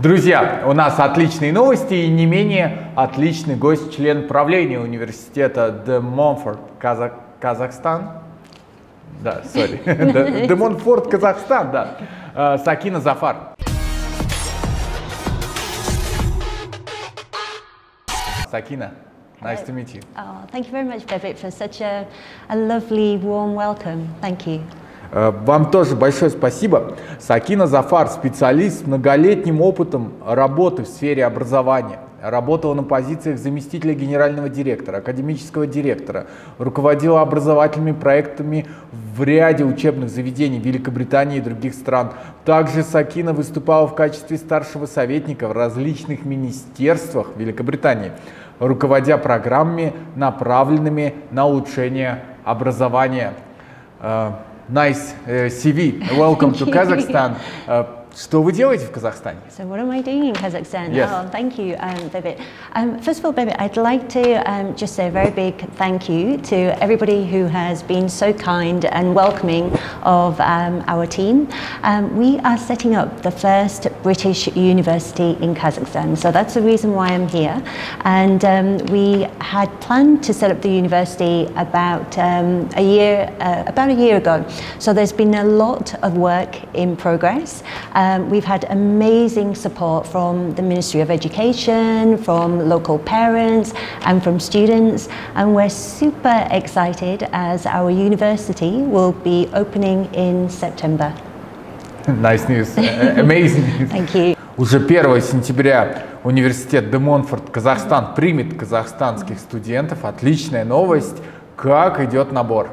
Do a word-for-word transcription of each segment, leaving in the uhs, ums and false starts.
Друзья, у нас отличные новости и не менее отличный гость, член правления университета Де Монфорт, Казах... Казахстан. Да, сори. Де Монфорт, Казахстан, да. Сакина Зафар. Сакина, nice to meet you. Oh, thank you very much, Bebit, for such a, a lovely, warm welcome. Thank you. Вам тоже большое спасибо. Сакина Зафар, специалист с многолетним опытом работы в сфере образования. Работала на позициях заместителя генерального директора, академического директора, руководила образовательными проектами в ряде учебных заведений Великобритании и других стран. Также Сакина выступала в качестве старшего советника в различных министерствах Великобритании, руководя программами, направленными на улучшение образования. Nice uh, C V. Welcome to Kazakhstan. Uh, Что вы делаете в Казахстане? So what am I doing in Kazakhstan? Yes. Oh, thank you, um, Bebit. Um, first of all, Bebit, I'd like to um, just say a very big thank you to everybody who has been so kind and welcoming of um, our team. Um, we are setting up the first British university in Kazakhstan, so that's the reason why I'm here. And um, we had planned to set up the university about um, a year, uh, about a year ago. So there's been a lot of work in progress. Um, we've had amazing support from the Ministry of Education, from local parents and from students, and we're super excited as our university will be opening in September. Nice news, amazing news. Thank you. Уже первого сентября университет Де Монфорт Казахстан примет казахстанских студентов. Отличная новость. Как идет набор?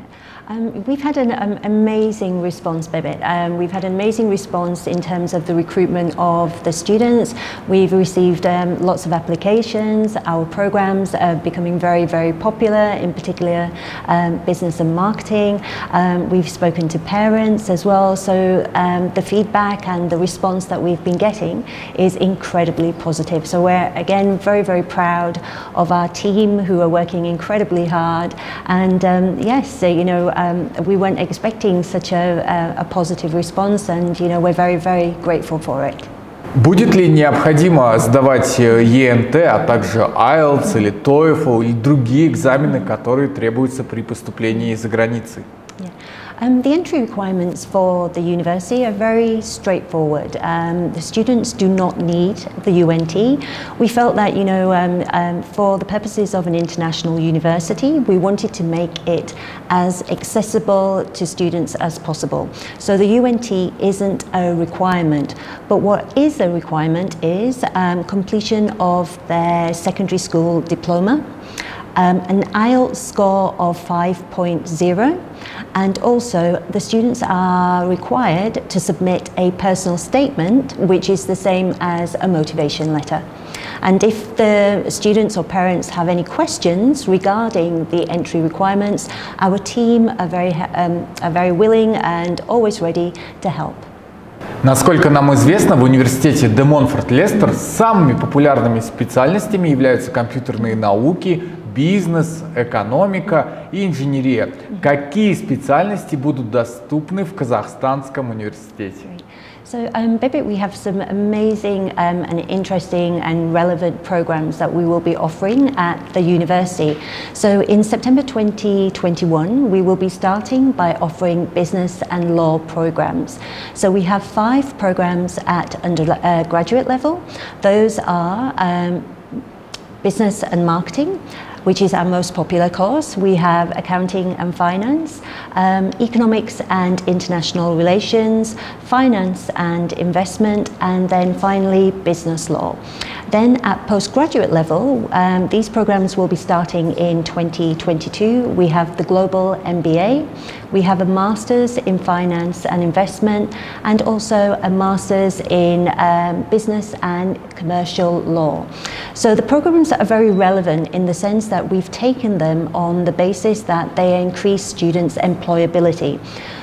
Um, we've had an um, amazing response, Bebit. Um, we've had an amazing response in terms of the recruitment of the students. We've received um, lots of applications. Our programs are becoming very, very popular, in particular um, business and marketing. Um, we've spoken to parents as well, so um, the feedback and the response that we've been getting is incredibly positive. So we're, again, very, very proud of our team who are working incredibly hard. And um, yes, you know, Um, we weren't expecting such a, a, a positive response, and you know we're very, very grateful for it. Будет ли необходимо сдавать и эн ти, а также айлтс или TOEFL или другие экзамены, которые требуются при поступлении за границей? Yeah. Um, the entry requirements for the university are very straightforward. Um, the students do not need the U N T. We felt that, you know, um, um, for the purposes of an international university, we wanted to make it as accessible to students as possible. So the U N T isn't a requirement, but what is a requirement is um, completion of their secondary school diploma, Um, an айлтс score of five point zero, and also the students are required to submit a personal statement, which is the same as a motivation letter. And if the students or parents have any questions regarding the entry requirements, our team are very, um, are very willing and always ready to help. Насколько нам известно, в университете Де Монфорт Лестер самыми популярными специальностями являются компьютерные науки, бизнес, экономика и инженерия. Какие специальности будут доступны в Казахстанском университете? So, um, Bebit, we have some amazing um, and interesting and relevant programs that we will be offering at the university. So in September twenty twenty-one, we will be starting by offering business and law programs. So we have five programs at undergraduate uh, level. Those are um, business and marketing, which is our most popular course. We have accounting and finance, um, economics and international relations, finance and investment, and then finally business law. Then at postgraduate level, um, these programs will be starting in twenty twenty-two. We have the Global M B A, we have a Master's in Finance and Investment, and also a Master's in um, Business and Commercial Law. So the programs are very relevant in the sense that we've taken them on the basis that they increase students' employability.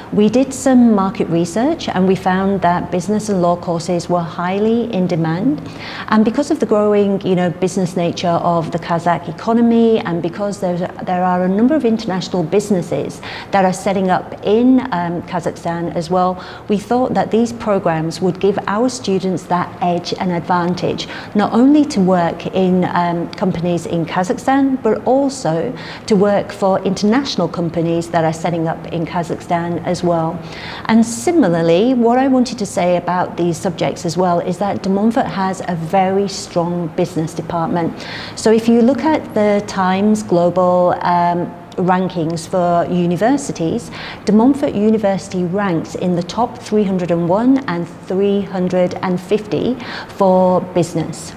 We did some market research and we found that business and law courses were highly in demand. And because of the growing, you know, business nature of the Kazakh economy, and because there's a, there are a number of international businesses that are setting up in um, Kazakhstan as well, we thought that these programs would give our students that edge and advantage, not only to work in um, companies in Kazakhstan, but also to work for international companies that are setting up in Kazakhstan as well. And similarly, what I wanted to say about these subjects as well is that De Montfort has a very strong business department. So if you look at the Times Global um, rankings for universities, De Montfort University ranks in the top three hundred and one and three hundred and fifty for business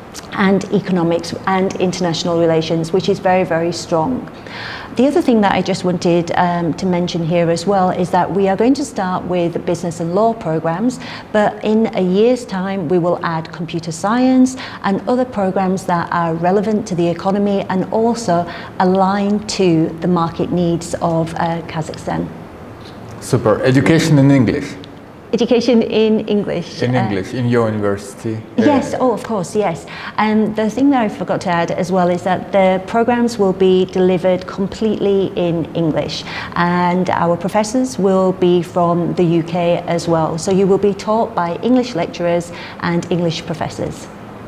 and economics and international relations, which is very, very strong. The other thing that I just wanted um, to mention here as well is that we are going to start with business and law programs, but in a year's time we will add computer science and other programs that are relevant to the economy and also aligned to the market needs of uh, Kazakhstan. Super. Education in English. Education in English. In English, uh, in your university? Yes, oh, of course, yes. And the thing that I forgot to add as well is that the programs will be delivered completely in English, and our professors will be from the U K as well. So you will be taught by English lecturers and English professors.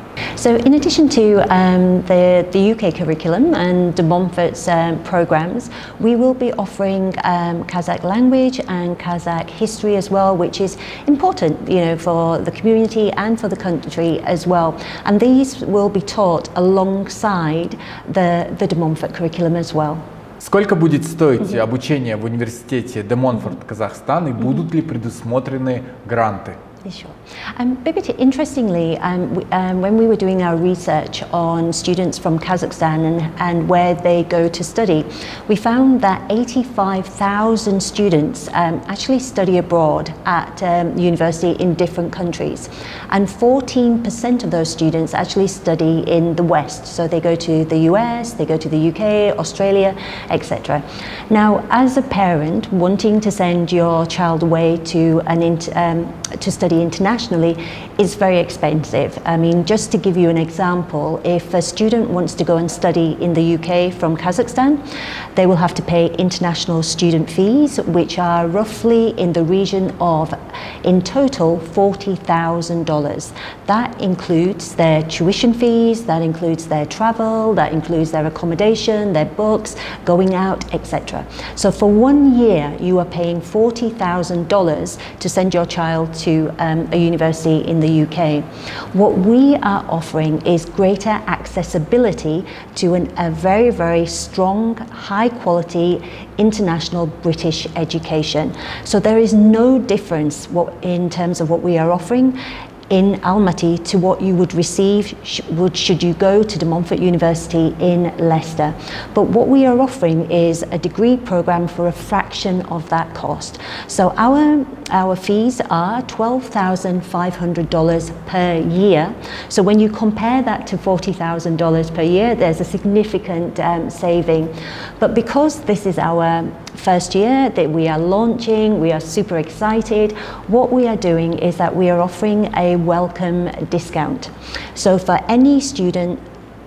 So in addition to um, the, the U K curriculum and De Montfort's um, programs, we will be offering um, Kazakh language and Kazakh history as well, which is important, you know, for the community and for the country as well. And these will be taught alongside the, the De Montfort curriculum as well. Сколько будет стоить mm-hmm. обучение в университете De Montfort Казахстан и mm-hmm. будут ли предусмотрены гранты? Sure. Um, Bibit, interestingly, um, we, um, when we were doing our research on students from Kazakhstan and, and where they go to study, we found that eighty-five thousand students um, actually study abroad at um, university in different countries. And fourteen percent of those students actually study in the West. So they go to the U S, they go to the U K, Australia, et cetera. Now, as a parent wanting to send your child away to, an int um, to study internationally is very expensive. I mean, just to give you an example, if a student wants to go and study in the U K from Kazakhstan, they will have to pay international student fees, which are roughly in the region of, in total, forty thousand dollars. That includes their tuition fees, that includes their travel, that includes their accommodation, their books, going out, et cetera. So for one year, you are paying forty thousand dollars to send your child to um, a university in the U K. What we are offering is greater accessibility to an, a very, very strong, high quality international British education. So there is no difference what, in terms of what we are offering in Almaty to what you would receive sh would, should you go to De Montfort University in Leicester. But what we are offering is a degree program for a fraction of that cost. So our, our fees are twelve thousand five hundred dollars per year. So when you compare that to forty thousand dollars per year, there's a significant um, saving. But because this is our first year that we are launching, we are super excited. What we are doing is that we are offering a welcome discount. So for any student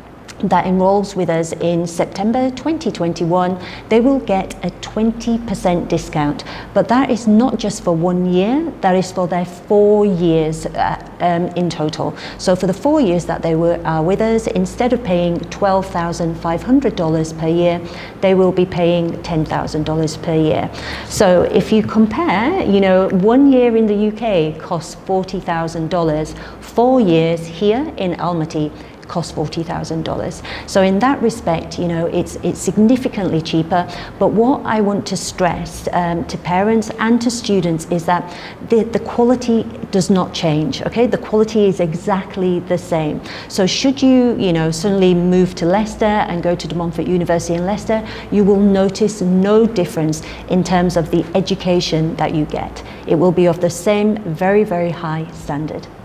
that enrolls with us in September twenty twenty-one, they will get a twenty percent discount. But that is not just for one year, that is for their four years uh, um, in total. So for the four years that they were, are with us, instead of paying twelve thousand five hundred dollars per year, they will be paying ten thousand dollars per year. So if you compare, you know, one year in the U K costs forty thousand dollars, four years here in Almaty cost forty thousand dollars. So in that respect, you know, it's it's significantly cheaper. But what I want to stress um, to parents and to students is that the, the quality does not change, okay? The quality is exactly the same. So should you, you know, suddenly move to Leicester and go to De Montfort University in Leicester, you will notice no difference in terms of the education that you get. It will be of the same very, very high standard.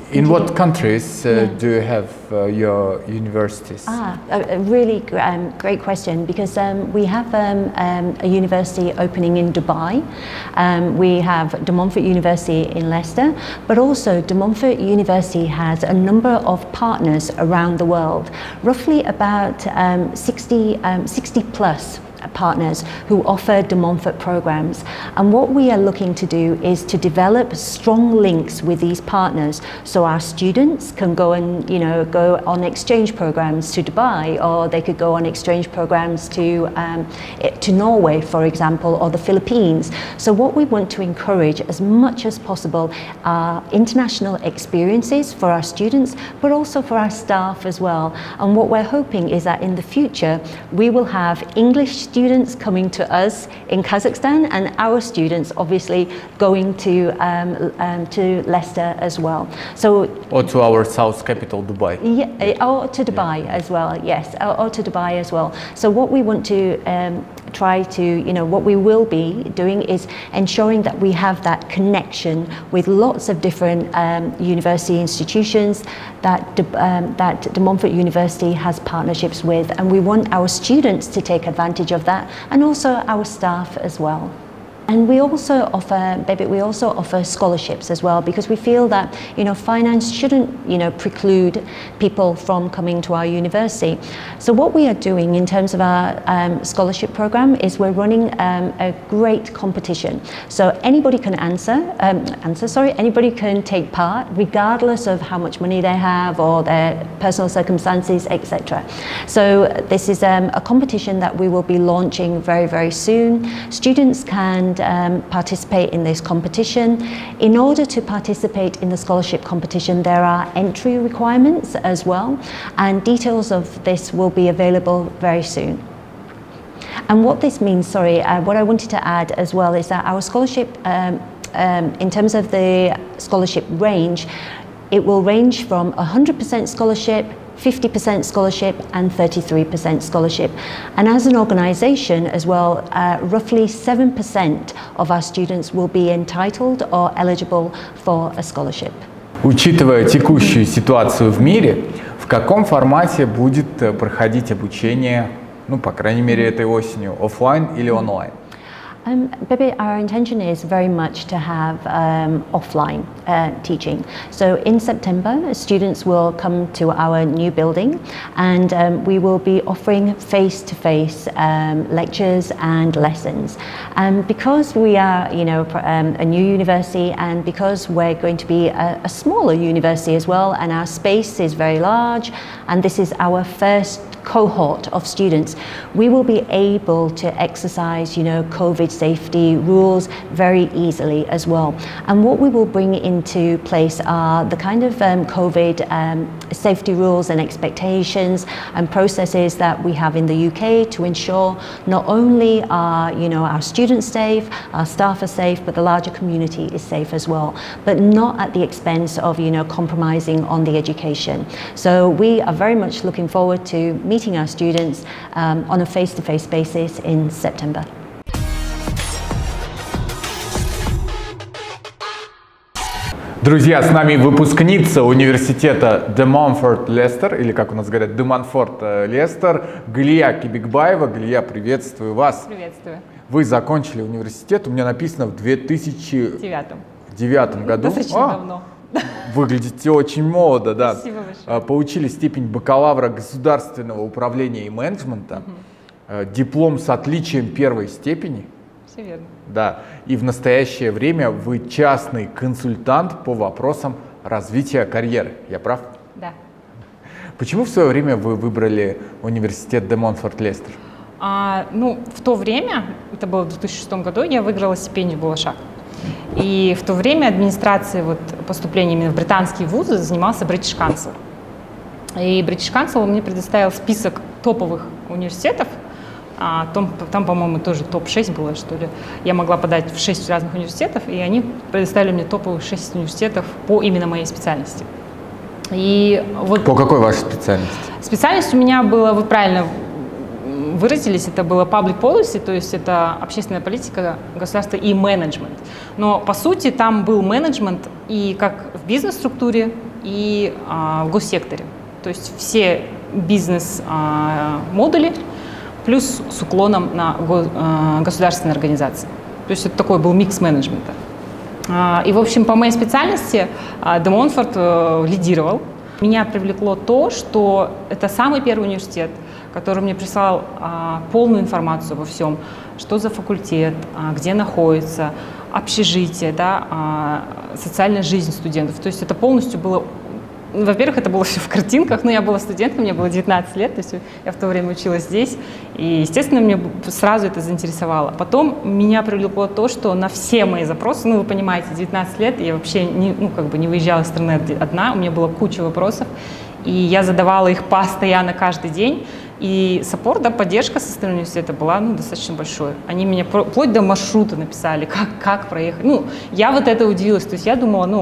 In what countries uh, yeah. do you have uh, your universities? Ah, a, a really um, great question, because um, we have um, um, a university opening in Dubai. Um, we have De Montfort University in Leicester, but also De Montfort University has a number of partners around the world, roughly about um, sixty, um, sixty plus partners who offer De Montfort programs. And what we are looking to do is to develop strong links with these partners, so our students can go and, you know, go on exchange programs to Dubai, or they could go on exchange programs to um, to Norway, for example, or the Philippines. So what we want to encourage as much as possible are international experiences for our students, but also for our staff as well. And what we're hoping is that in the future we will have English students coming to us in Kazakhstan, and our students obviously going to um, um, to Leicester as well. So, or to our south capital, Dubai. Yeah, or to Dubai yeah. as well. Yes, or, or to Dubai as well. So what we want to um, try to, you know, what we will be doing is ensuring that we have that connection with lots of different um, university institutions that De, um, that De Montfort University has partnerships with, and we want our students to take advantage of that, and also our staff as well. And we also offer, Baby, we also offer scholarships as well, because we feel that, you know, finance shouldn't, you know, preclude people from coming to our university. So what we are doing in terms of our um, scholarship program is we're running um, a great competition. So anybody can answer, um, answer, sorry, anybody can take part, regardless of how much money they have or their personal circumstances, et cetera. So this is um, a competition that we will be launching very, very soon. Students can Um, participate in this competition. In order to participate in the scholarship competition, there are entry requirements as well, and details of this will be available very soon. And what this means, sorry, uh, what I wanted to add as well is that our scholarship, um, um, in terms of the scholarship range, it will range from one hundred percent scholarship, fifty percent scholarship and thirty-three percent scholarship. And as an organisation as well, uh, roughly seven percent of our students will be entitled or eligible for a scholarship. Учитывая текущую ситуацию в мире, в каком формате будет проходить обучение, ну, по крайней мере, этой осенью, офлайн или онлайн? Um, Baby, our intention is very much to have um, offline uh, teaching. So in September, students will come to our new building, and um, we will be offering face-to-face um, lectures and lessons. And because we are, you know, um, a new university, and because we're going to be a, a smaller university as well, and our space is very large, and this is our first cohort of students, we will be able to exercise, you know, COVID safety rules very easily as well. And what we will bring into place are the kind of um, COVID um, safety rules and expectations and processes that we have in the U K to ensure not only are, you know, our students safe, our staff are safe, but the larger community is safe as well, but not at the expense of, you know, compromising on the education. So we are very much looking forward to meeting our students um, on a face-to-face basis in September. Друзья, с нами выпускница университета De Montfort Leicester, или как у нас говорят, De Montfort Leicester, Галия Кибикбаева. Галия, приветствую вас. Приветствую. Вы закончили университет, у меня написано в две тысячи девятом году. Достаточно а, давно. Выглядите очень молодо, да. Спасибо большое. Получили степень бакалавра государственного управления и менеджмента, угу. Диплом с отличием первой степени. Все верно. Да. И в настоящее время вы частный консультант по вопросам развития карьеры. Я прав? Да. Почему в свое время вы выбрали университет De Montfort Leicester? А, ну, в то время, это было в две тысячи шестом году, я выиграла стипендию «Булашак». И в то время администрацией вот, поступления именно в британские вузы занимался British Council. И British Council мне предоставил список топовых университетов. А, там, там по-моему, тоже топ шесть было, что ли. Я могла подать в шесть разных университетов, и они предоставили мне топовых шесть университетов по именно моей специальности. И вот по какой вашей специальности? Специальность у меня была, вы правильно выразились, это было public policy, то есть это общественная политика государства и менеджмент. Но по сути там был менеджмент и как в бизнес-структуре, и а, в госсекторе. То есть все бизнес-модули плюс с уклоном на го, а, государственные организации. То есть это такой был микс менеджмента. А, и, в общем, по моей специальности а, Де Монфорт а, лидировал. Меня привлекло то, что это самый первый университет, который мне прислал а, полную информацию обо всем, что за факультет, а, где находится, общежитие, да, а, социальная жизнь студентов. То есть это полностью было, во-первых, это было все в картинках, но я была студенткой, мне было девятнадцать лет, то есть я в то время училась здесь, и, естественно, мне сразу это заинтересовало. Потом меня привлекло то, что на все мои запросы, ну, вы понимаете, девятнадцать лет, я вообще не, ну, как бы не выезжала из страны одна, у меня была куча вопросов, и я задавала их постоянно каждый день. И саппорт, да, поддержка со стороны университета была, ну, достаточно большой. Они меня вплоть до маршрута написали, как, как проехать. Ну, я вот это удивилась. То есть я думала, ну,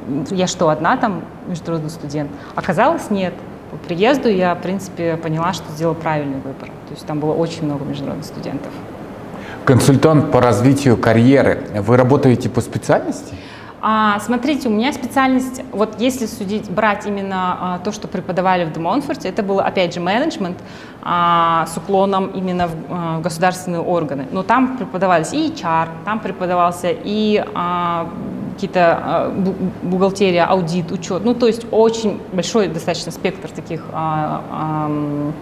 я что, одна там международный студент? Оказалось, нет. По приезду я, в принципе, поняла, что сделала правильный выбор. То есть там было очень много международных студентов. Консультант по развитию карьеры. Вы работаете по специальности? А, смотрите, у меня специальность, вот если судить, брать именно а, то, что преподавали в Де Монфорте, это было, опять же, менеджмент а, с уклоном именно в а, государственные органы. Но там преподавались и эйч ар, там преподавался и а, какие-то а, бухгалтерия, аудит, учет. Ну, то есть очень большой достаточно спектр таких а, а,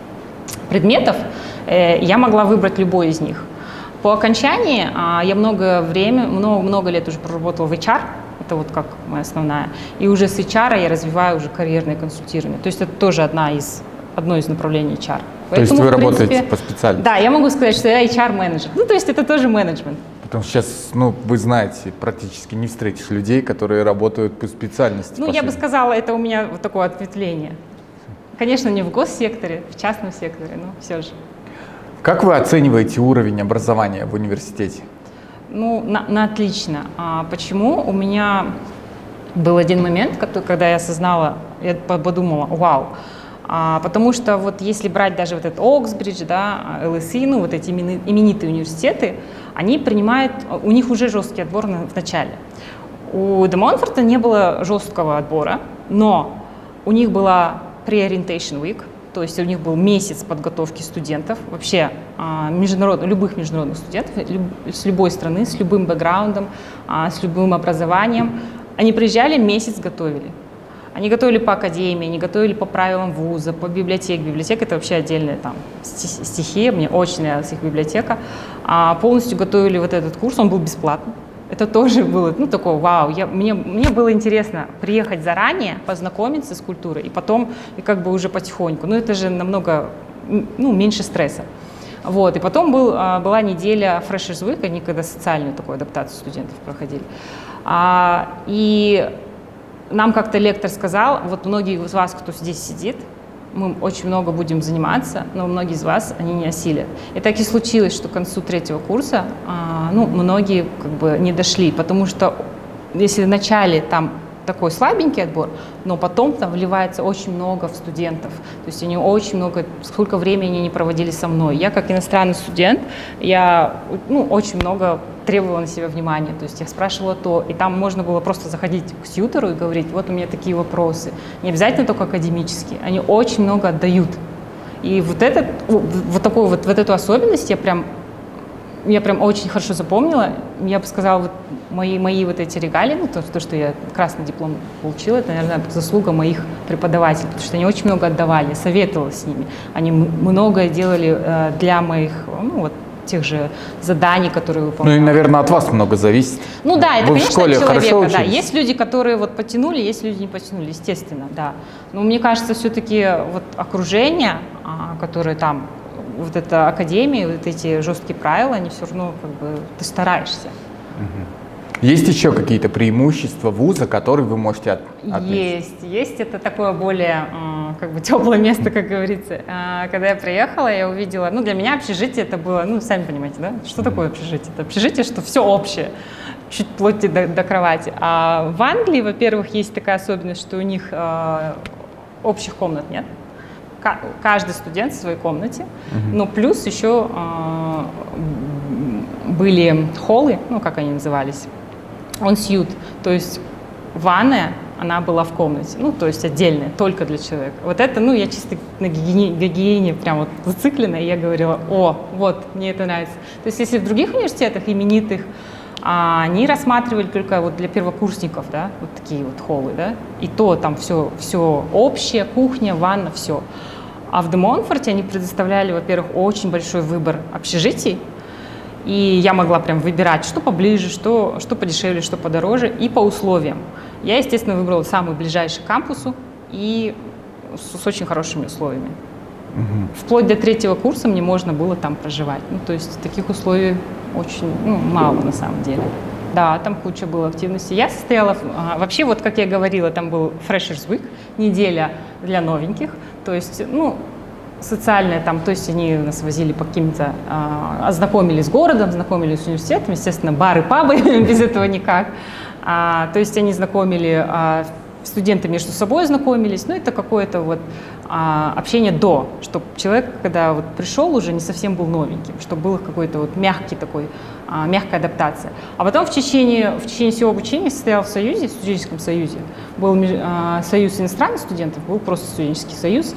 предметов. Э, я могла выбрать любой из них. По окончании а, я много времени, много, много лет уже проработала в эйч ар, это вот как моя основная, и уже с эйч ар я развиваю уже карьерное консультирование. То есть это тоже одна из, одно из направлений эйч ар. То Поэтому, есть вы принципе, работаете по специальности? Да, я могу сказать, что я эйч ар-менеджер. Ну, то есть это тоже менеджмент. Потому что сейчас, ну, вы знаете, практически не встретишь людей, которые работают по специальности. Ну, я бы сказала, это у меня вот такое ответвление. Конечно, не в госсекторе, в частном секторе, но все же. Как вы оцениваете уровень образования в университете? Ну, на, на отлично. А почему? У меня был один момент, когда я осознала, я подумала, вау. А, потому что вот если брать даже вот этот Оксбридж, да, эл эс и, ну вот эти именитые университеты, они принимают, у них уже жесткий отбор в начале. У Де Монфорта не было жесткого отбора, но у них была pre-orientation week, то есть у них был месяц подготовки студентов, вообще международных, любых международных студентов с любой страны, с любым бэкграундом, с любым образованием. Они приезжали, месяц готовили. Они готовили по академии, они готовили по правилам вуза, по библиотеке. Библиотека — это вообще отдельная там стихия, мне очень нравилась их библиотека. А полностью готовили вот этот курс, он был бесплатный. Это тоже было, ну, такое, вау, я, мне, мне было интересно приехать заранее, познакомиться с культурой, и потом, и как бы уже потихоньку, ну, это же намного, ну, меньше стресса. Вот, и потом был, была неделя Freshers Week, они когда социальную такую адаптацию студентов проходили. А, и нам как-то лектор сказал, вот многие из вас, кто здесь сидит, мы очень много будем заниматься, но многие из вас они не осилят. И так и случилось, что к концу третьего курса а, ну, многие как бы не дошли, потому что если в начале там такой слабенький отбор, но потом там вливается очень много в студентов. То есть они очень много, сколько времени они не проводили со мной. Я как иностранный студент, я ну, очень много требовала на себя внимания. То есть я спрашивала то, и там можно было просто заходить к тьютору и говорить, вот у меня такие вопросы. Не обязательно только академические, они очень много отдают. И вот, этот, вот, такую, вот, вот эту особенность я прям, я прям очень хорошо запомнила. Я бы сказала, вот мои, мои вот эти регалии, ну, то, то, что я красный диплом получила, это, наверное, заслуга моих преподавателей, потому что они очень много отдавали, советовала с ними. Они многое делали э, для моих, ну, вот, тех же заданий, которые выполняли. Ну и, наверное, от вас много зависит. Ну да, это, Вы конечно, в школе от человека. хорошо Да. учились? Есть люди, которые вот потянули, есть люди, не потянули, естественно, да. Но мне кажется, все-таки вот окружение, которое там, вот эта академия, вот эти жесткие правила, они все равно как бы ты стараешься. Угу. Есть еще какие-то преимущества вуза, которые вы можете от, отметить? Есть, есть. Это такое более как бы теплое место, как говорится. Когда я приехала, я увидела, ну для меня общежитие это было, ну сами понимаете, да, что такое общежитие? Это общежитие, что все общее, чуть вплоть до, до кровати. А в Англии, во-первых, есть такая особенность, что у них э, общих комнат нет. Каждый студент в своей комнате, uh-huh. но плюс еще э, были холлы, ну как они назывались, on suite, то есть ванная, она была в комнате, ну, то есть отдельная, только для человека. Вот это, ну, я чисто на гигиене, гигиене прям вот зациклена, и я говорила, о, вот, мне это нравится. То есть если в других университетах именитых, а, они рассматривали только вот для первокурсников, да, вот такие вот холлы, да, и то там все, все общее, кухня, ванна, все. А в Де Монфорте они предоставляли, во-первых, очень большой выбор общежитий, и я могла прям выбирать, что поближе, что, что подешевле, что подороже, и по условиям. Я, естественно, выбрала самый ближайший к кампусу и с, с очень хорошими условиями. Угу. Вплоть до третьего курса мне можно было там проживать. Ну, то есть таких условий очень ну, мало на самом деле. Да, там куча было активности. Я состояла, а, вообще, вот как я говорила, там был Freshers Week, неделя для новеньких. То есть, ну, социальная там, то есть они нас возили по каким-то, а, ознакомились с городом, знакомились с университетом, естественно, бары, пабы, без этого никак. А, то есть они знакомили, а, студенты между собой знакомились, ну, это какое-то вот а, общение до, чтобы человек, когда вот пришел, уже не совсем был новеньким, чтобы был какой-то вот мягкий такой, а, мягкая адаптация. А потом в течение, в течение всего обучения состоял в союзе, в студенческом союзе, был а, союз иностранных студентов, был просто студенческий союз,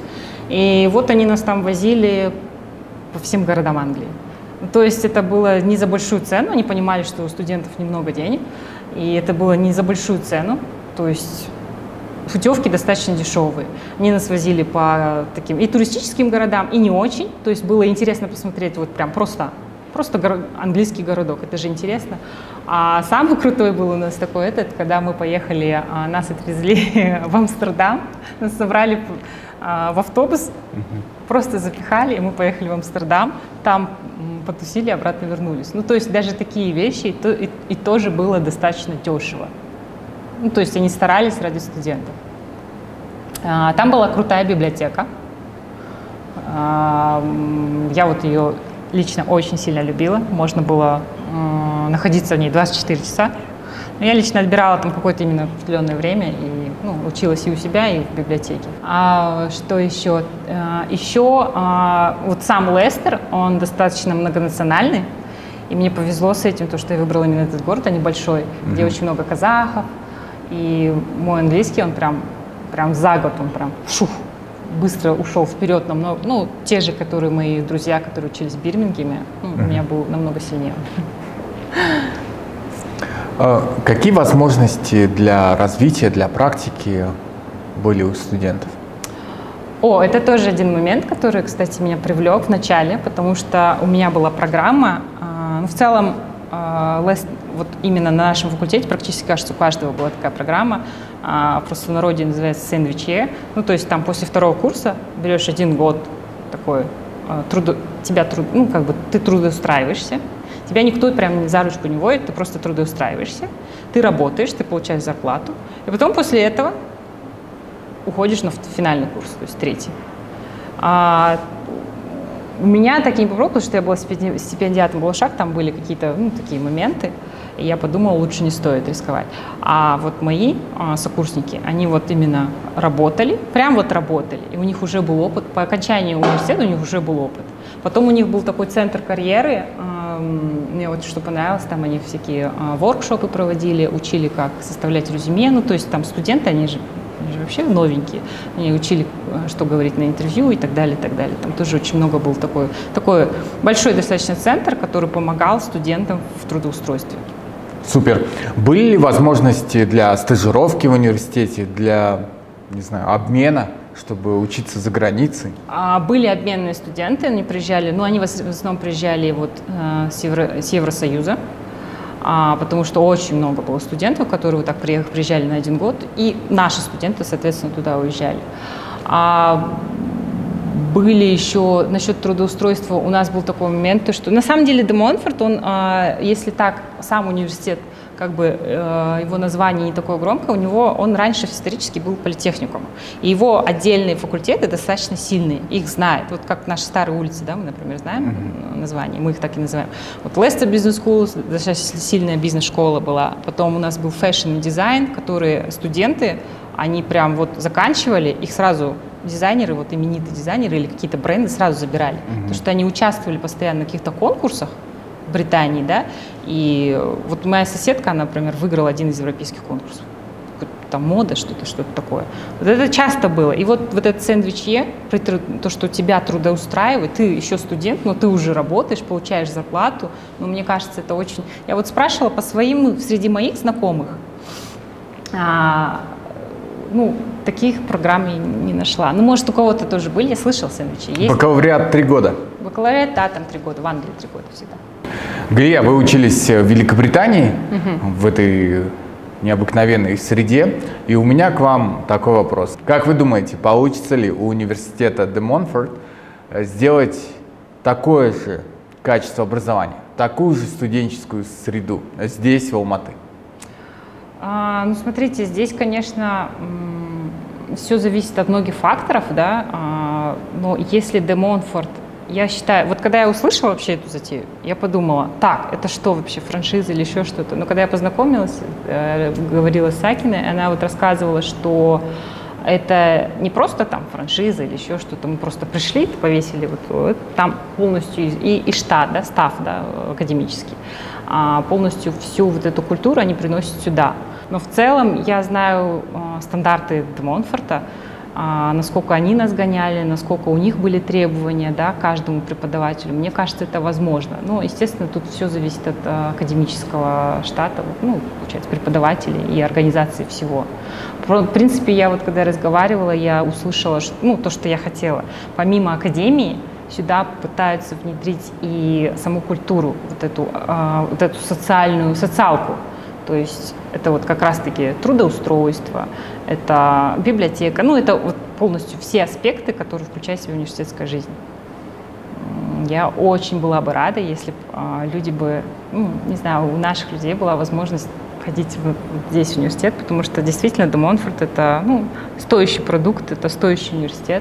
и вот они нас там возили по всем городам Англии. То есть это было не за большую цену, они понимали, что у студентов немного денег, и это было не за большую цену, то есть путевки достаточно дешевые. Они нас возили по таким и туристическим городам, и не очень, то есть было интересно посмотреть вот прям просто, просто горо- английский городок, это же интересно. А самый крутой был у нас такой этот, когда мы поехали, нас отвезли в Амстердам, нас собрали в автобус, uh-huh. просто запихали, и мы поехали в Амстердам, там потусили, обратно вернулись. Ну, то есть даже такие вещи, и, то, и, и тоже было достаточно дешево. Ну, то есть они старались ради студентов. А, там была крутая библиотека. А, я вот ее лично очень сильно любила. Можно было а, находиться в ней двадцать четыре часа. Но я лично отбирала там какое-то именно определенное время и ну, училась и у себя, и в библиотеке. А что еще? А, еще а, вот сам Лестер, он достаточно многонациональный. И мне повезло с этим, то, что я выбрала именно этот город, а не большой, mm-hmm. где очень много казахов. И мой английский, он прям, прям за год, он прям шух, быстро ушел вперед намного. Ну, те же, которые мои друзья, которые учились в Бирмингеме, ну, mm-hmm. у меня был намного сильнее. Какие возможности для развития, для практики были у студентов? О, это тоже один момент, который, кстати, меня привлек в начале, потому что у меня была программа, ну, в целом, вот именно на нашем факультете практически, кажется, у каждого была такая программа, в простонародье называется сэндвиче, ну, то есть там после второго курса берешь один год такой, труд, тебя труд, ну, как бы ты трудоустраиваешься, тебя никто прям за ручку не водит, ты просто трудоустраиваешься, ты работаешь, ты получаешь зарплату, и потом после этого уходишь на финальный курс, то есть третий. А, у меня так и не попробовала, потому что я была стипендиатом Балашах, там были какие-то ну, такие моменты, и я подумала, лучше не стоит рисковать. А вот мои а, сокурсники, они вот именно работали, прям вот работали, и у них уже был опыт, по окончании университета у них уже был опыт. Потом у них был такой центр карьеры, а, мне вот что понравилось, там они всякие а, воркшопы проводили, учили, как составлять резюме, ну то есть там студенты, они же Они же вообще новенькие. Они учили, что говорить на интервью и так далее, и так далее. Там тоже очень много был такой, такой большой достаточно центр, который помогал студентам в трудоустройстве. Супер. Были ли возможности для стажировки в университете, для, не знаю, обмена, чтобы учиться за границей? А, были обменные студенты, они приезжали, ну они в основном приезжали вот, э, с, Евро, с Евросоюза. А, потому что очень много было студентов, которые вот так приезжали на один год, и наши студенты, соответственно, туда уезжали. А, были еще насчет трудоустройства, у нас был такой момент, что на самом деле Де Монфорт, он, а, если так, сам университет, как бы э, его название не такое громкое, у него, он раньше исторически был политехникум, и его отдельные факультеты достаточно сильные, их знают, вот как наши старые улицы, да, мы, например, знаем mm-hmm. название, мы их так и называем. Вот Лестер Business School, достаточно сильная бизнес-школа была, потом у нас был Fashion и дизайн, которые студенты, они прям вот заканчивали, их сразу дизайнеры, вот именитые дизайнеры или какие-то бренды сразу забирали, mm-hmm. потому что они участвовали постоянно в каких-то конкурсах, Британии, да, и вот моя соседка, она, например, выиграла один из европейских конкурсов. там мода, что-то, что-то такое. Вот это часто было. И вот, вот этот сэндвич-е, то, что тебя трудоустраивает, ты еще студент, но ты уже работаешь, получаешь зарплату. Но мне кажется, это очень... Я вот спрашивала по своим, среди моих знакомых, а, ну, таких программ я не нашла. Ну, может, у кого-то тоже были, я слышал сэндвичи. Есть. Бакалавриат три года. Бакалавриат, да, там три года, в Англии три года всегда. Галия, вы учились в Великобритании, угу. в этой необыкновенной среде, и у меня к вам такой вопрос. Как вы думаете, получится ли у университета Де Монфорт сделать такое же качество образования, такую же студенческую среду здесь, в Алматы? А, ну, смотрите, здесь, конечно, все зависит от многих факторов, да, а, но если Де Монфорт, я считаю, вот когда я услышала вообще эту затею, я подумала, так, это что вообще, франшиза или еще что-то? Но когда я познакомилась, э, говорила с Акиной, она вот рассказывала, что это не просто там франшиза или еще что-то, мы просто пришли, повесили вот, вот там полностью и, и штат, да, стаф, да, академический, а полностью всю вот эту культуру они приносят сюда. Но в целом я знаю э, стандарты Де Монфорта, а, насколько они нас гоняли, насколько у них были требования, да, каждому преподавателю. Мне кажется, это возможно. Но, естественно, тут все зависит от а, академического штата, ну, получается, преподавателей и организации всего. В принципе, я вот когда разговаривала, я услышала, что, ну, то, что я хотела. Помимо академии, сюда пытаются внедрить и саму культуру, вот эту, а, вот эту социальную социалку. То есть это вот как раз-таки трудоустройство, это библиотека, ну это вот полностью все аспекты, которые включают в себя университетская жизнь. Я очень была бы рада, если бы а, люди бы, ну, не знаю, у наших людей была возможность ходить вот здесь в университет, потому что действительно Де Монфорт это, ну, стоящий продукт, это стоящий университет.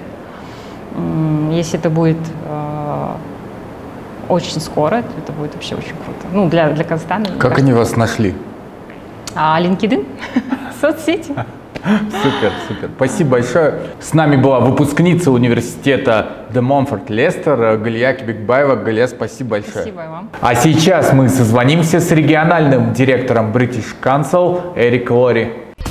Если это будет а, очень скоро, то это будет вообще очень круто. Ну, для, для Казахстана. Как кажется, они вас нашли? А, LinkedIn, соцсети. Супер, супер. Спасибо большое. С нами была выпускница университета Де Монфорт Лестер Галия Кебекбаева. Галия, спасибо большое. Спасибо вам. А сейчас мы созвонимся с региональным директором British Council Эрик Лори.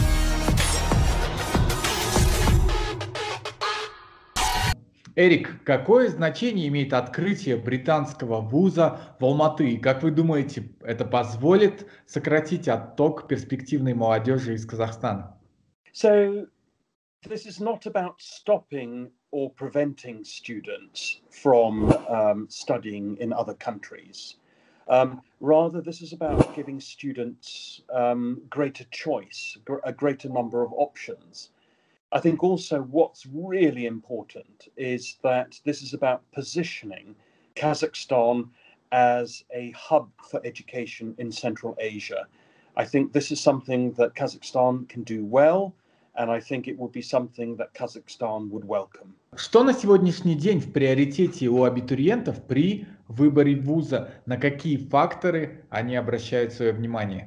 Эрик, какое значение имеет открытие британского вуза в Алматы? И как вы думаете, это позволит сократить отток перспективной молодежи из Казахстана? So this is not about stopping or preventing students from um, studying in other countries. Um, rather, this is about giving students um, greater choice, a greater number of options. I think also what's really important is that this is about positioning Kazakhstan as a hub for education in Central Asia. I think this is something that Kazakhstan can do well, and I think it would be something that Kazakhstan would welcome. Что на сегодняшний день в приоритете у абитуриентов при выборе вуза? На какие факторы они обращают свое внимание?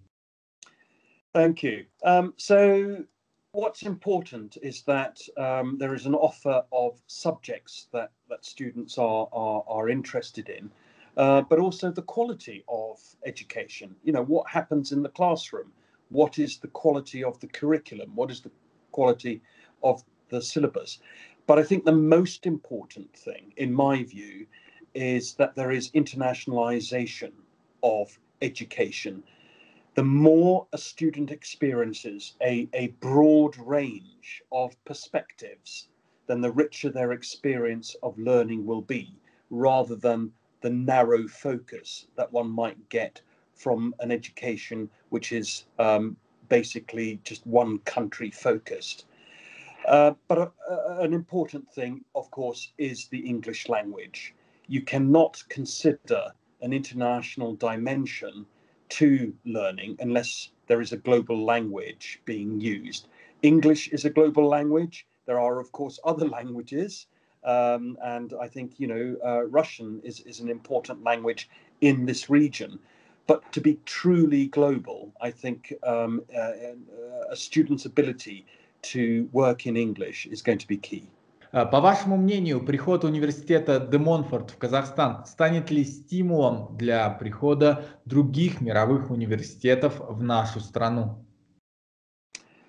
Thank you. Um, so what's important is that um, there is an offer of subjects that, that students are, are, are interested in, uh, but also the quality of education. You know, what happens in the classroom? What is the quality of the curriculum? What is the quality of the syllabus? But I think the most important thing, in my view, is that there is internationalization of education. The more a student experiences a, a broad range of perspectives, then the richer their experience of learning will be, rather than the narrow focus that one might get from an education which is um, basically just one country focused. Uh, but a, a, an important thing, of course, is the English language. You cannot consider an international dimension to learning unless there is a global language being used. English is a global language. There are, of course, other languages. Um, and I think, you know, uh, Russian is, is an important language in this region. But to be truly global, I think um, uh, a student's ability to work in English is going to be key. По вашему мнению, приход университета Де Монфорт в Казахстан станет ли стимулом для прихода других мировых университетов в нашу страну?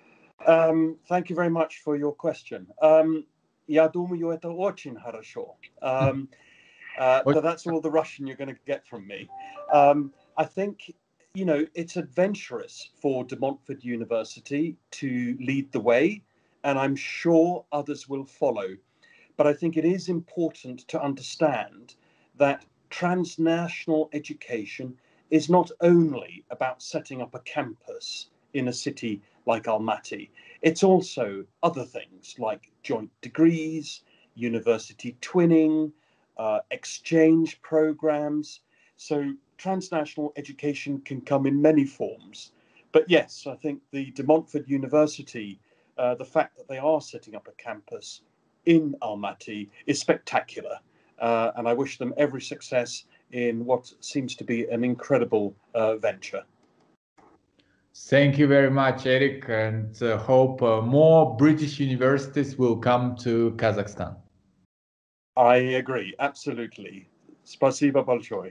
Um, thank you very much for your question. Um, Я думаю, это очень хорошо. Um, uh, but that's all the Russian you're going to get from me. Um, I think, you know, it's adventurous for De Montfort University to lead the way, and I'm sure others will follow. But I think it is important to understand that transnational education is not only about setting up a campus in a city like Almaty. It's also other things like joint degrees, university twinning, uh, exchange programs. So transnational education can come in many forms. But yes, I think the De Montfort University, uh, the fact that they are setting up a campus in Almaty is spectacular. Uh, and I wish them every success in what seems to be an incredible uh, venture. Thank you very much, Eric, and uh, hope uh, more British universities will come to Kazakhstan. I agree, absolutely. Спасибо большое.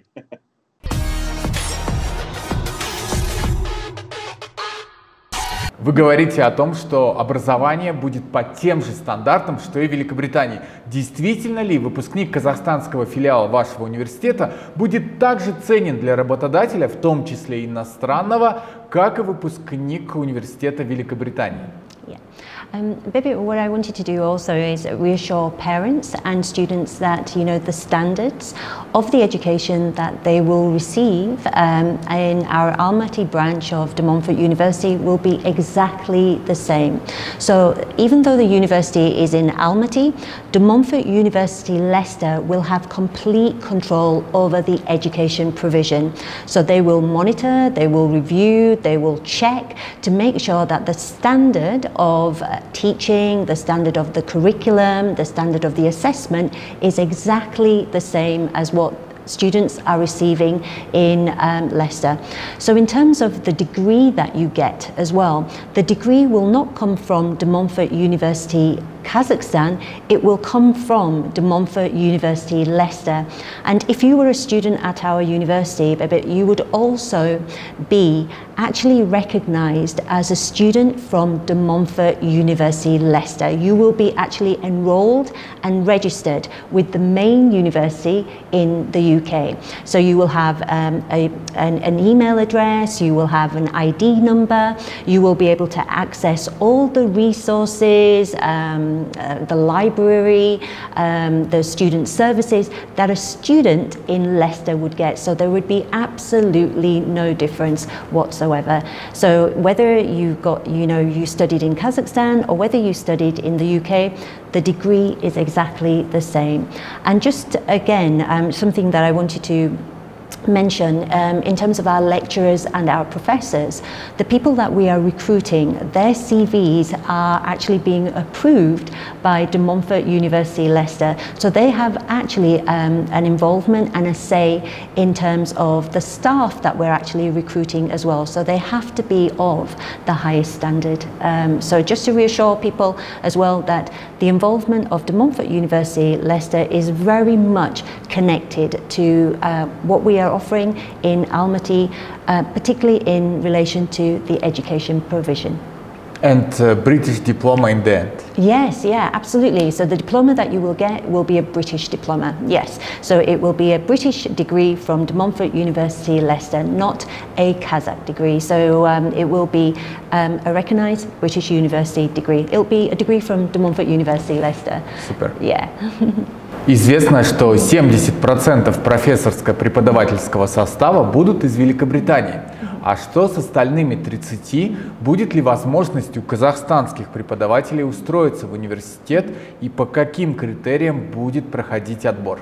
Вы говорите о том, что образование будет по тем же стандартам, что и в Великобритании. Действительно ли выпускник казахстанского филиала вашего университета будет также ценен для работодателя, в том числе иностранного, как и выпускник университета Великобритании? Yeah. Um, Bibi, what I wanted to do also is reassure parents and students that, you know, the standards of the education that they will receive um, in our Almaty branch of De Montfort University will be exactly the same. So even though the university is in Almaty, De Montfort University Leicester will have complete control over the education provision. So they will monitor, they will review, they will check to make sure that the standard of uh, teaching, the standard of the curriculum, the standard of the assessment is exactly the same as what students are receiving in um, Leicester. So in terms of the degree that you get as well, the degree will not come from De Montfort University Kazakhstan, it will come from De Montfort University Leicester. And if you were a student at our university, you would also be actually recognized as a student from De Montfort University Leicester. You will be actually enrolled and registered with the main university in the U K. So you will have um, a, an, an email address, you will have an I D number, you will be able to access all the resources, um, uh, the library, um, the student services that a student in Leicester would get. So there would be absolutely no difference whatsoever. So whether you got, you know, you studied in Kazakhstan or whether you studied in the U K, the degree is exactly the same. And just again, um, something that I wanted to mention um, in terms of our lecturers and our professors, the people that we are recruiting, their C Vs are actually being approved by De Montfort University Leicester. So they have actually um, an involvement and a say in terms of the staff that we're actually recruiting as well. So they have to be of the highest standard. Um, so just to reassure people as well that the involvement of De Montfort University Leicester is very much connected to uh, what we are offering in Almaty, uh, particularly in relation to the education provision. And uh, British diploma in the end? Yes, yeah, absolutely. So the diploma that you will get will be a British diploma, yes. So it will be a British degree from De Montfort University Leicester, not a Kazakh degree. So um, it will be um, a recognized British university degree. It'll be a degree from De Montfort University Leicester. Super. Yeah. Известно, что семьдесят процентов профессорско-преподавательского состава будут из Великобритании. А что с остальными тридцатью? Будет ли возможность у казахстанских преподавателей устроиться в университет и по каким критериям будет проходить отбор?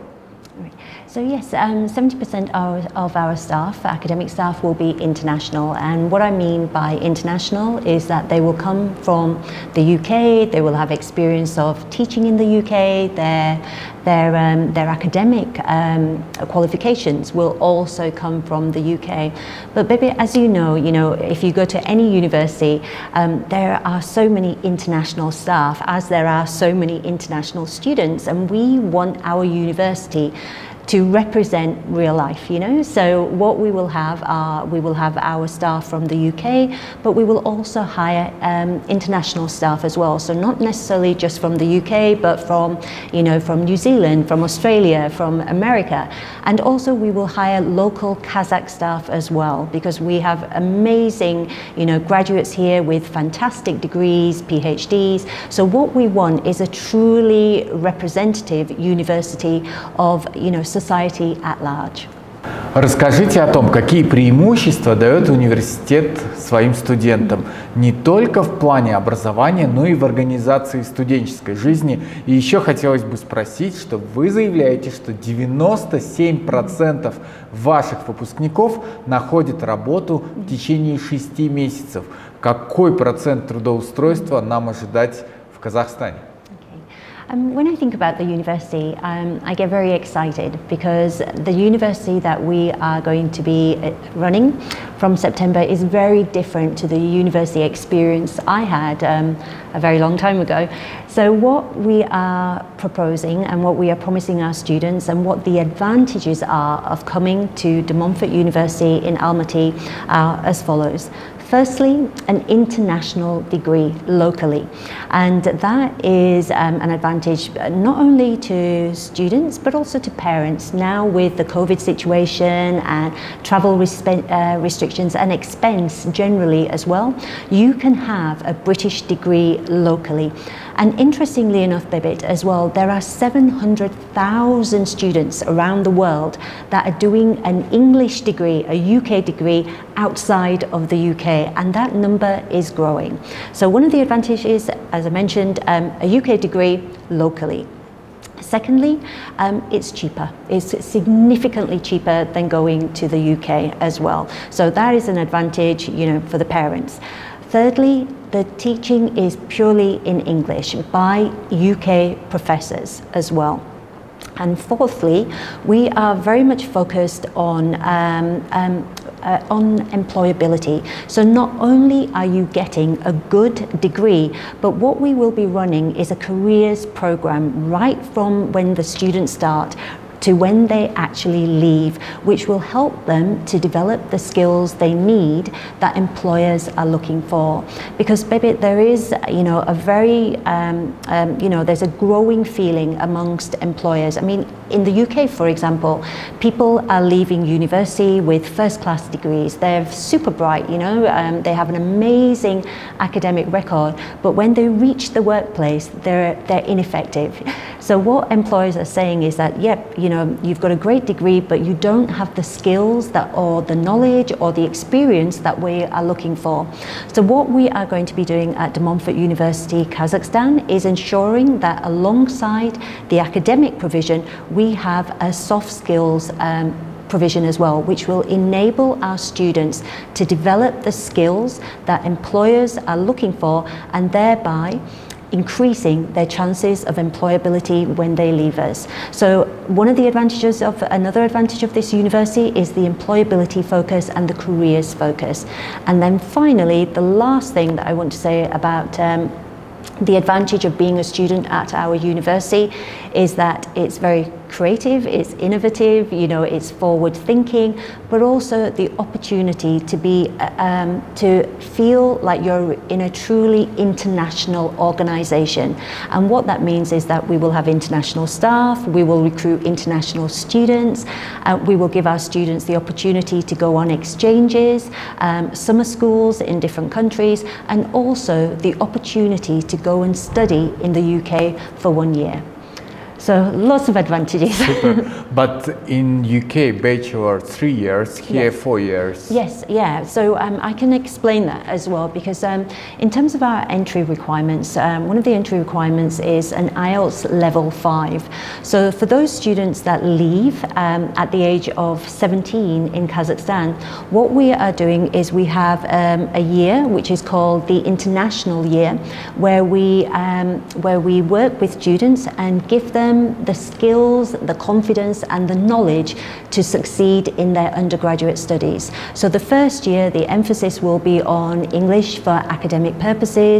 So yes, um, seventy percent of, of our staff, academic staff, will be international. And what I mean by international is that they will come from the U K, they will have experience of teaching in the U K, their, their, um, their academic um, qualifications will also come from the U K. But baby, as you know, you know, if you go to any university, um, there are so many international staff, as there are so many international students, and we want our university to represent real life, you know. So what we will have are, we will have our staff from the U K, but we will also hire um, international staff as well. So not necessarily just from the U K, but from, you know, from New Zealand, from Australia, from America. And also we will hire local Kazakh staff as well, because we have amazing, you know, graduates here with fantastic degrees, PhDs. So what we want is a truly representative university of, you know, society at large. Расскажите о том, какие преимущества дает университет своим студентам, не только в плане образования, но и в организации студенческой жизни. И еще хотелось бы спросить, что вы заявляете, что девяносто семь процентов ваших выпускников находят работу в течение шести месяцев. Какой процент трудоустройства нам ожидать в Казахстане? Um, when I think about the university, um, I get very excited because the university that we are going to be running from September is very different to the university experience I had um, a very long time ago. So what we are proposing and what we are promising our students and what the advantages are of coming to De Montfort University in Almaty are as follows. Firstly, an international degree locally, and that is um, an advantage not only to students but also to parents. Now with the COVID situation and travel uh, restrictions and expense generally as well, you can have a British degree locally. And interestingly enough, Bibit, as well, there are seven hundred thousand students around the world that are doing an English degree, a U K degree, outside of the U K, and that number is growing. So one of the advantages, as I mentioned, um, a U K degree locally. Secondly, um, it's cheaper. It's significantly cheaper than going to the U K as well. So that is an advantage, you know, for the parents. Thirdly, the teaching is purely in English by U K professors as well. And fourthly, we are very much focused on um, um, uh, on employability. So not only are you getting a good degree, but what we will be running is a careers program right from when the students start to when they actually leave, which will help them to develop the skills they need that employers are looking for. Because, baby, there is, you know, a very, um, um, you know, there's a growing feeling amongst employers. I mean, in the U K, for example, people are leaving university with first-class degrees. They're super bright, you know, um, they have an amazing academic record, but when they reach the workplace, they're, they're ineffective. So what employers are saying is that, yep, you know, you've got a great degree, but you don't have the skills that, or the knowledge or the experience that we are looking for. So what we are going to be doing at De Montfort University, Kazakhstan, is ensuring that alongside the academic provision, we have a soft skills um, provision as well, which will enable our students to develop the skills that employers are looking for, and thereby increasing their chances of employability when they leave us. So one of the advantages of, another advantage of this university is the employability focus and the careers focus. And then finally, the last thing that I want to say about um, the advantage of being a student at our university is that it's very creative, it's innovative, you know, it's forward thinking, but also the opportunity to be, um, to feel like you're in a truly international organization. And what that means is that we will have international staff, we will recruit international students, uh, we will give our students the opportunity to go on exchanges, um, summer schools in different countries, and also the opportunity to go and study in the U K for one year. So lots of advantages. Super. But in U K, bachelor three years, here yes. four years. Yes, yeah. So um, I can explain that as well, because um, in terms of our entry requirements, um, one of the entry requirements is an I E L T S level five. So for those students that leave um, at the age of seventeen in Kazakhstan, what we are doing is we have um, a year which is called the International Year, where we um, where we work with students and give them the skills, the confidence and the knowledge to succeed in their undergraduate studies. So the first year, the emphasis will be on English for academic purposes,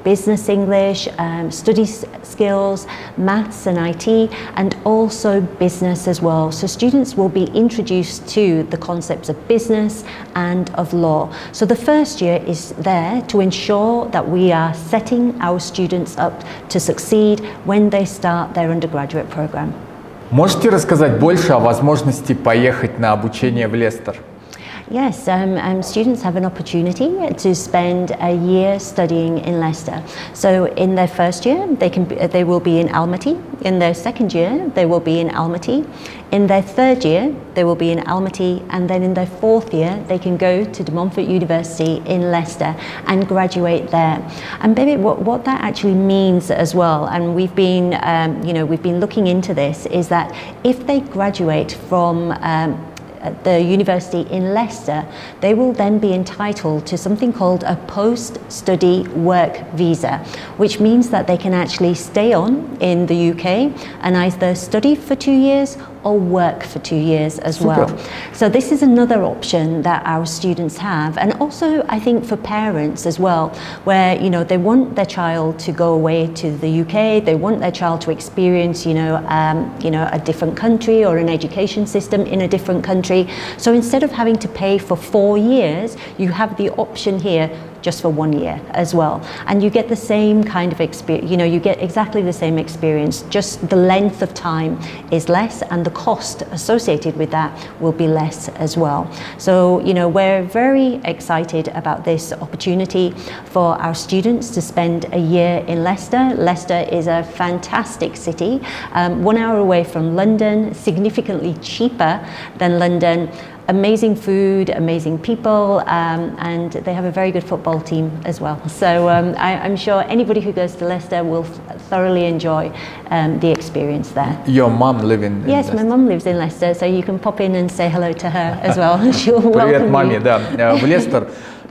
business English, um, study skills, maths and I T, and also business as well. So students will be introduced to the concepts of business and of law. So the first year is there to ensure that we are setting our students up to succeed when they start their undergraduate program. Можете рассказать больше о возможности поехать на обучение в Лестер? Yes, um, um, students have an opportunity to spend a year studying in Leicester. So in their first year, they can be, they will be in Almaty. In their second year, they will be in Almaty. In their third year, they will be in Almaty, and then in their fourth year, they can go to De Montfort University in Leicester and graduate there. And maybe what, what that actually means as well, and we've been, um, you know, we've been looking into this, is that if they graduate from um, at the university in Leicester, they will then be entitled to something called a post-study work visa, which means that they can actually stay on in the U K and either study for two years or work for two years as Super. well. So this is another option that our students have, and also I think for parents as well, where you know they want their child to go away to the U K, they want their child to experience you know um, you know a different country or an education system in a different country. So instead of having to pay for four years, you have the option here just for one year as well, and you get the same kind of experience. You know, you get exactly the same experience. Just the length of time is less, and the cost associated with that will be less as well. So, you know, we're very excited about this opportunity for our students to spend a year in Leicester. Leicester is a fantastic city, um, one hour away from London, significantly cheaper than London. Amazing food, amazing people, um, and they have a very good football team as well. So um, I, I'm sure anybody who goes to Leicester will thoroughly enjoy um, the experience there. Your mom lives in, in Yes, Leicester. my mum lives in Leicester, so you can pop in and say hello to her as well. She'll Привет, welcome маме, you. да, в Лестер.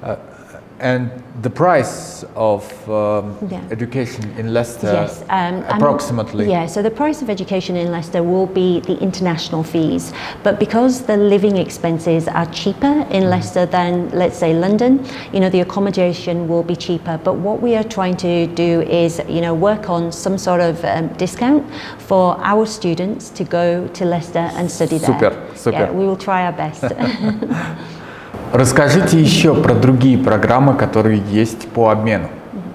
And the price of um, Yeah. education in Leicester, Yes, um, approximately. And, yeah, so the price of education in Leicester will be the international fees, but because the living expenses are cheaper in Leicester than, let's say, London, you know, the accommodation will be cheaper. But what we are trying to do is, you know, work on some sort of um, discount for our students to go to Leicester and study there. Super, super. Yeah, we will try our best. Расскажите еще про другие программы, которые есть по обмену.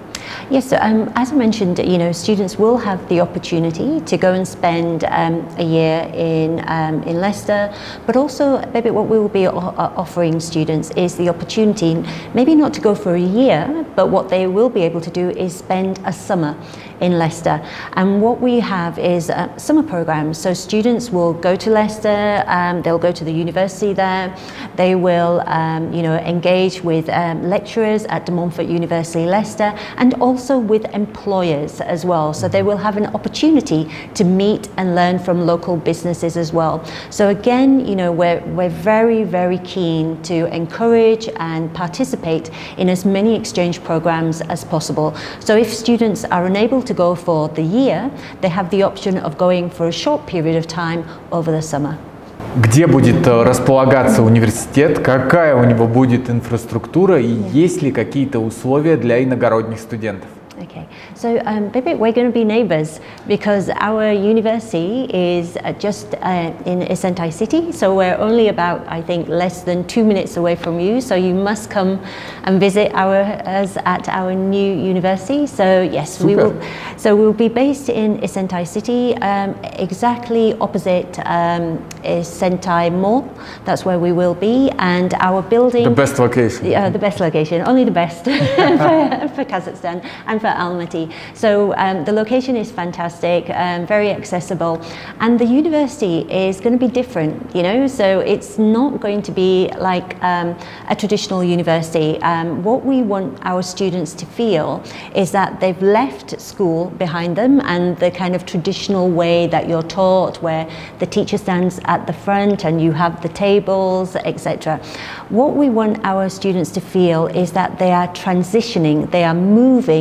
Yes, so um, as I mentioned, you know, students will have the opportunity to go and spend um, a year in um, in Leicester, but also maybe what we will be offering students is the opportunity, maybe not to go for a year, but what they will be able to do is spend a summer in Leicester. And what we have is uh, summer programs. So students will go to Leicester, um, they'll go to the university there, they will, um, you know, engage with um, lecturers at De Montfort University Leicester, and also also with employers as well. So they will have an opportunity to meet and learn from local businesses as well. So again, you know, we're, we're very, very keen to encourage and participate in as many exchange programs as possible. So if students are unable to go for the year, they have the option of going for a short period of time over the summer. Где будет располагаться университет, какая у него будет инфраструктура и есть ли какие-то условия для иногородних студентов? Okay, so um, maybe we're going to be neighbours because our university is uh, just uh, in Isentai City, so we're only about, I think, less than two minutes away from you, so you must come and visit our, us at our new university. So yes, Super. we will. So we'll be based in Isentai City, um, exactly opposite um, Isentai Mall. That's where we will be, and our building. The best location. Yeah, the best location, only the best for, for Kazakhstan and for Almaty. So um, the location is fantastic, um, very accessible, and the university is going to be different, you know, so it's not going to be like um, a traditional university. Um, what we want our students to feel is that they've left school behind them and the kind of traditional way that you're taught, where the teacher stands at the front and you have the tables, et cetera. What we want our students to feel is that they are transitioning, they are moving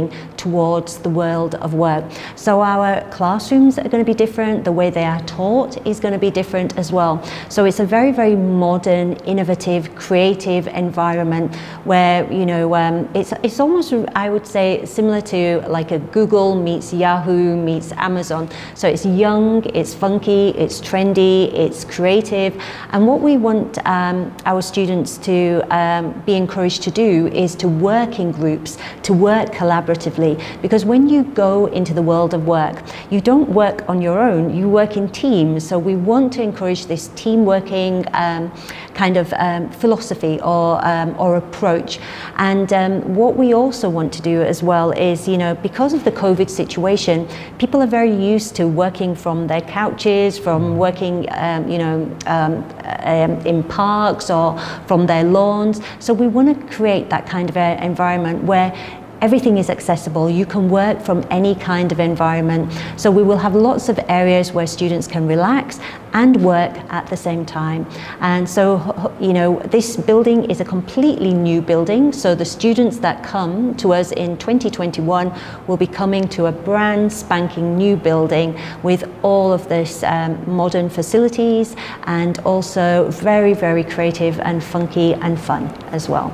towards the world of work. So our classrooms are going to be different, the way they are taught is going to be different as well. So it's a very, very modern, innovative, creative environment where, you know, um, it's, it's almost, I would say, similar to like a Google meets Yahoo meets Amazon. So it's young, it's funky, it's trendy, it's creative, and what we want um, our students to um, be encouraged to do is to work in groups, to work collaboratively, because when you go into the world of work, you don't work on your own, you work in teams. So we want to encourage this team working um, kind of um, philosophy or, um, or approach. And um, what we also want to do as well is, you know, because of the COVID situation, people are very used to working from their couches, from working, um, you know, um, um, in parks or from their lawns. So we want to create that kind of a environment where everything is accessible. You can work from any kind of environment. So we will have lots of areas where students can relax and work at the same time. And so, you know, this building is a completely new building. So the students that come to us in twenty twenty-one will be coming to a brand spanking new building with all of this um, modern facilities and also very, very creative and funky and fun as well.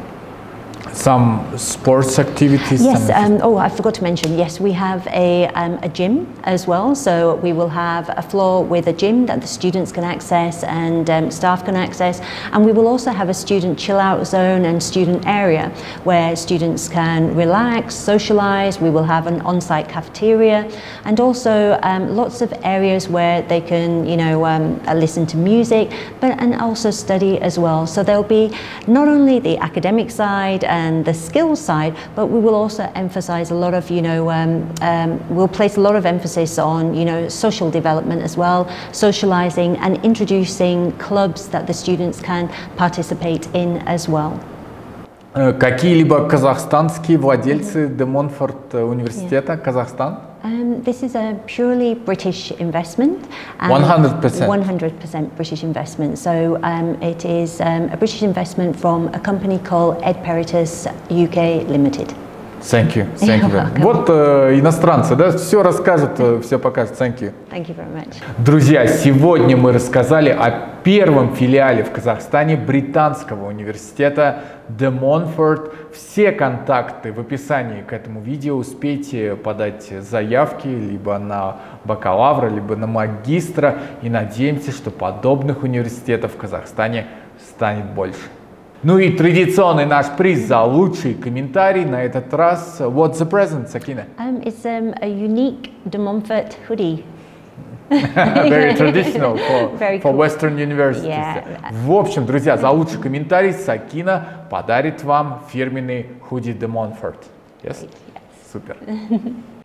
Some sports activities? Yes, um, oh, I forgot to mention, yes, we have a, um, a gym as well. So we will have a floor with a gym that the students can access and um, staff can access. And we will also have a student chill out zone and student area where students can relax, socialize. We will have an on-site cafeteria and also um, lots of areas where they can, you know, um, listen to music, but and also study as well. So there'll be not only the academic side and the skills side, but we will also emphasize a lot of, you know, um, um, we'll place a lot of emphasis on, you know, social development as well, socializing and introducing clubs that the students can participate in as well. Какие-либо казахстанские владельцы De Montfort университета, Казахстан? Um, this is a purely British investment. one hundred percent. one hundred percent British investment. So um, it is um, a British investment from a company called Ed Peritus U K Limited. Thank you. Thank you. Вот э, иностранцы, да, все расскажут, все покажут. Thank you. Thank you very much. Друзья, сегодня мы рассказали о первом филиале в Казахстане британского университета De Montfort. Все контакты в описании к этому видео. Успейте подать заявки либо на бакалавра, либо на магистра. И надеемся, что подобных университетов в Казахстане станет больше. Ну и традиционный наш приз за лучший комментарий на этот раз. What's the present, Sakina? Um, it's um, a unique De Montfort hoodie. Very traditional for, Very for cool. Western universities. Yeah. В общем, друзья, за лучший комментарий Sakina подарит вам фирменный худи De Montfort. Yes? Yes. Супер.